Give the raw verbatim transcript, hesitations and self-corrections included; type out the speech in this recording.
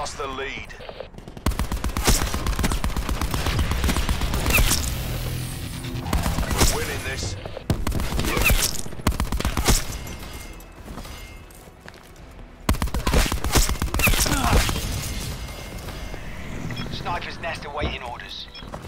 lost the lead. We're winning this. Sniper's nest awaiting orders.